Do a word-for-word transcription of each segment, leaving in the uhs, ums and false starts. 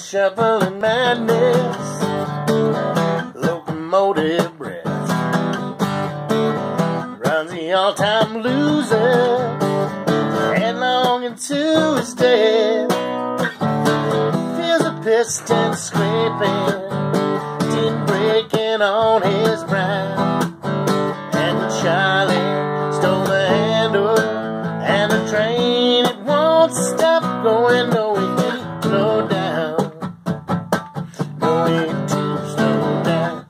shuffling madness, locomotive breath, runs the all-time loser headlong into his death. Feels a piston scraping, tin breaking on his brow, and Charlie stole the handle, and the train, it won't stop going. No, it can't slow down. No, it too slow down.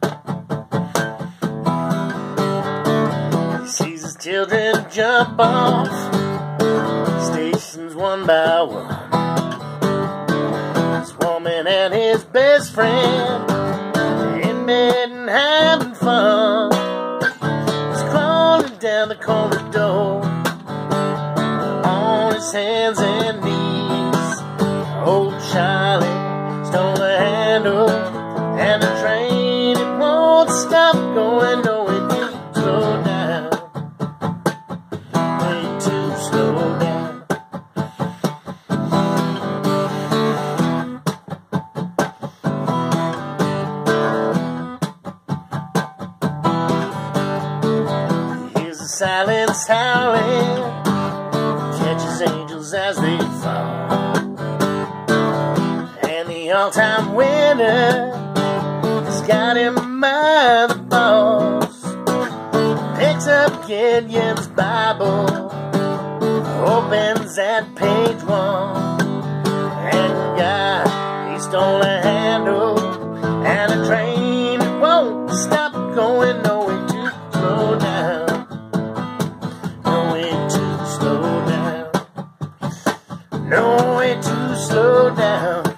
He sees his children jump off stations one by one. His woman and his best friend in bed and having fun. He's crawling down the corridor on his hands and knees. Old Charlie stole the handle, and the train, it won't stop going. No, it can't slow down. Way too slow down. Here's the silence howling, catches angels as they fall, and the all-time winner has got him by the balls. Picks up Gideon's Bible, opens at page one, and God, he stole a handle, and the train, it won't stop going. No, way too slow down. No, way too slow down. No, way too slow down.